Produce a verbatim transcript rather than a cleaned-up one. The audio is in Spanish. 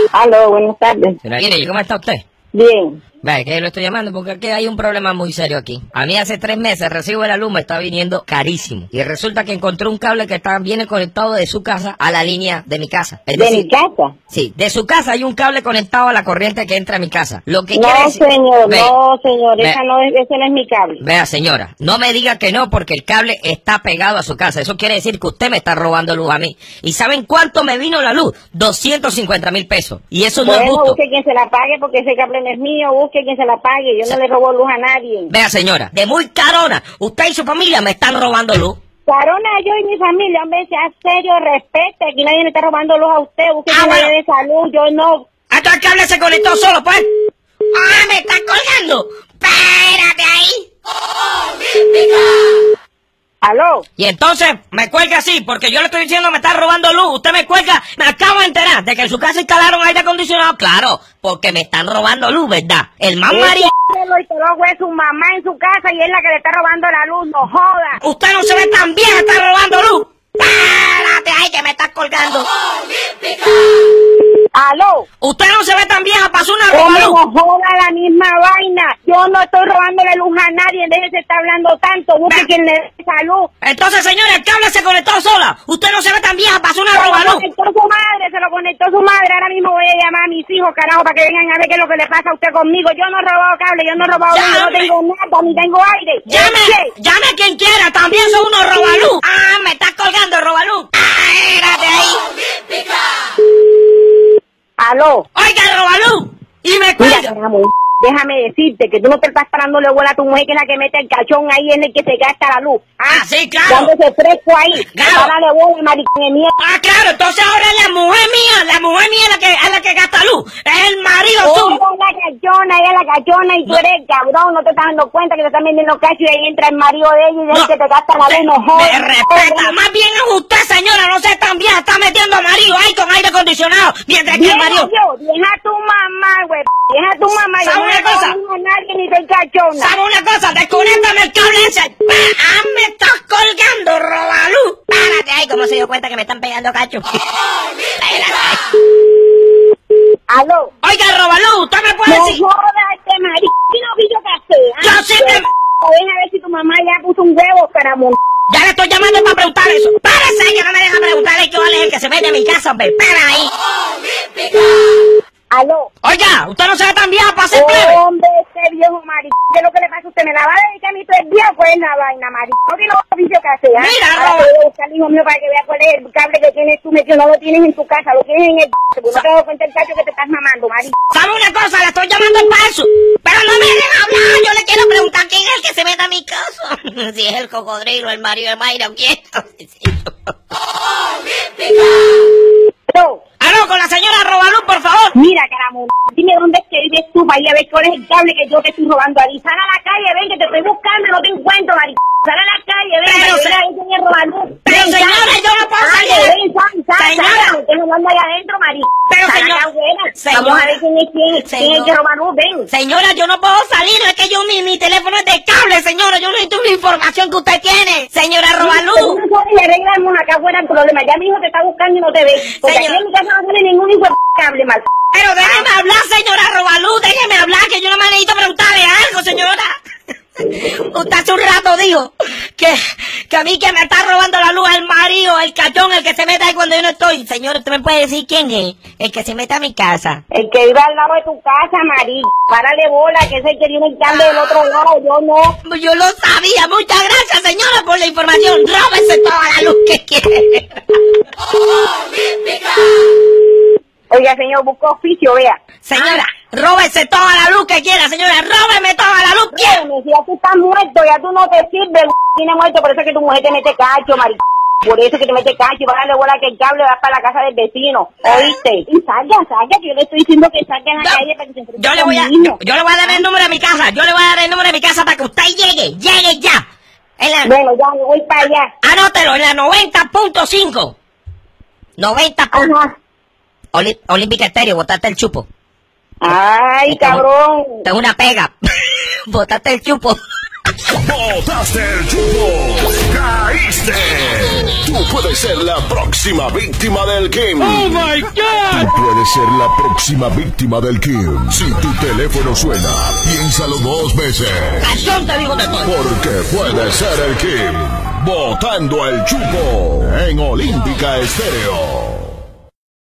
Aló, buenas tardes. Señora Guiney, ¿cómo está usted? Bien. Vaya, que lo estoy llamando porque aquí hay un problema muy serio aquí. A mí hace tres meses el recibo de la luz me está viniendo carísimo. Y resulta que encontré un cable que está, viene conectado de su casa a la línea de mi casa. Es ¿De decir, mi casa? Sí, de su casa hay un cable conectado a la corriente que entra a mi casa. Lo que No, quiere decir... señor, Vea, no, señor, vea. esa no es, ese no es mi cable. Vea, señora, no me diga que no porque el cable está pegado a su casa. Eso quiere decir que usted me está robando luz a mí. ¿Y saben cuánto me vino la luz? doscientos cincuenta mil pesos. Y eso no es Bueno, justo. busque quien se la pague porque ese cable no es mío, busque quien se la pague. Yo no le robo luz a nadie. Vea, señora, de muy carona, usted y su familia me están robando luz. Carona, yo y mi familia, hombre, sea serio, respete. Aquí nadie le está robando luz a usted. Busque Ah, quien bueno. le dé salud, yo no. Hasta el cable se conectó solo, pues. ¡Ah, me está colgando! ¡Espérate ahí! Aló. Y entonces me cuelga así, porque yo le estoy diciendo me está robando luz. Usted me cuelga, me acabo de enterar de que en su casa instalaron aire acondicionado. Claro, porque me están robando luz, ¿verdad? El más marido. Y te lo fue su mamá en su casa y es la que le está robando la luz, no joda. Usted no se ve tan bien, está robando luz. Espérate ahí que me estás colgando. Aló. Usted no se ve tan vieja, pasó una ¿Cómo roba luz. no joda la misma vaina? Yo no estoy robándole luz a nadie, déjese de estar hablando tanto, busque Ve. quien le dé salud. Entonces, señora, el cable se conectó sola. Usted no se ve tan vieja, pasó una Se roba lo luz. conectó su madre, se lo conectó su madre. Ahora mismo voy a llamar a mis hijos, carajo, para que vengan a ver qué es lo que le pasa a usted conmigo. Yo no he robado cable, yo no he robado luz, yo no Llame. tengo nada, ni tengo aire. Llame, ¿Qué? llame a quien quiera, también son unos robaluz. Ah, me estás colgando, robaluz. Ah, espérate ahí. Aló. Oiga, robaluz. Y me Mira, cuelga. carajo, déjame decirte que tú no te estás parándole bola a tu mujer, que es la que mete el cachón ahí, es el que se gasta la luz. Ah, sí, claro. Dándose fresco ahí. Claro. Párale bola, maricón de mierda. Ah, claro, entonces ahora es la mujer mía, la mujer mía es la que, es la que gasta luz. Es el marido Ella suyo. es la cachona, ella es la cachona y tú No. eres el cabrón, no te estás dando cuenta que te están vendiendo cacho y ahí entra el marido de ella y es el que te gasta la luz, no jodas. Me respeta. Más bien es usted, señora, no sé tan bien, está metiendo a marido ahí con aire acondicionado. Mientras que el Vieja marido... yo, vieja tu mamá, güey, vieja tu mamá, yo ¿Sabe no una le cosa? doy a nadie ni soy cachona. ¿Sabe una cosa? Desconéctame el cable ese. Ah, me estás colgando, robaluz. Párate ahí, como se dio cuenta que me están pegando cacho. Aló. Oiga, robaluz, ¿usted me puede No decir? jodas, este marido, no vi yo qué hacer. Yo Ah, sí te- Ven a ver si tu mamá ya puso un huevo, caramón. Ya le estoy llamando para preguntar eso. Párese, que no me deja preguntarle que vale es el que se mete en mi casa, hombre. Espera ahí. Aló. Oiga, usted no se ve tan vieja para hacer plebe. Hombre, este viejo marido, ¿qué es lo que le pasa a usted? ¿Me la va a dedicar a mí todo el día? Pues la vaina, marido. No tiene otro oficio que hacer, ¿ah? Mira, Ahora Roba. te voy a buscar al hijo mío para que vea cuál es el cable que tienes tú metido. No lo tienes en tu casa, lo tienes en el... Porque no te das cuenta el cacho que te estás mamando, marido. ¿Sabe una cosa? Le estoy llamando para eso. Pero no me dejen hablar. Yo le quiero preguntar quién es el que se mete a mi casa. Si es el cocodrilo, el marido de Mayra o quién. No. Aló, con la señora Robaluz, por favor. Mira, caramón, dime dónde es que vives tú para ir a ver cuál es el cable que yo te estoy robando ahí. Sal a la calle, ven, que te estoy buscando, no te encuentro, marido. Sal a la calle, ven, Pero que se- yo a ver quién es Robaluz. Pero, Ven, señora, sal. yo no puedo Ah, salir. que ven, sal, sal, Señora. sal, me estoy hablando allá adentro, marido. Pero, Sal señor- acá afuera. señora. Vamos a ver quién es quién, quién es Señor- el que Robaluz, ven. Señora, yo no puedo salir. Es que yo, mi, mi teléfono es de cable, señora. Yo necesito una información que usted tiene. Señora Robaluz. Tú no sabes y arreglamos acá afuera el problema. Ya mi hijo te está buscando y no te ve. Porque Señor. aquí en mi casa no tiene ningún hijo de cable, mal. Pero déjeme hablar, señora Robaluz. Déjeme hablar, que yo no me necesito preguntarle algo, señora. Usted hace un rato dijo que, que a mí que me está robando la luz el marido, el cachón, el que se mete ahí cuando yo no estoy. Señor, ¿usted me puede decir quién es? El que se mete a mi casa. El que vive al lado de tu casa, Marí. Párale bola, que es el que tiene el cable del otro lado, yo no. Yo lo sabía. Muchas gracias, señora, por la información. Róbese toda la luz que quiere. Oiga, señor, busca oficio, vea. Señora, róbese toda la luz que quiera, señora. Róbeme toda la luz que quiera. Créeme, si ya tú estás muerto, ya tú no te sirves, tiene muerto, por eso es que tu mujer te mete cacho, Marí. Por eso es que te mete cacho y va a darle bola que el cable va para la casa del vecino. ¿Oíste? Y salga, salga, que yo le estoy diciendo que salga en la Yo- calle para que se enfrente Yo le voy a, conmigo. yo, yo le voy a dar el número de mi casa. Yo le voy a dar el número de mi casa para que usted llegue, llegue ya. En la, Bueno, ya me voy para allá. anótelo, en la noventa punto cinco. noventa. Ajá. Oli, Olímpica Estéreo, botaste el chupo. Ay, cabrón. Tengo una pega. Botaste el chupo. ¡Botaste el chupo! ¡Caíste! Tú puedes ser la próxima víctima del Kim. ¡Oh, my God! Tú puedes ser la próxima víctima del Kim. Si tu teléfono suena, piénsalo dos veces. ¡Cachón te digo de todo! Porque puede ser el Kim. Botando el chupo en Olímpica Estéreo.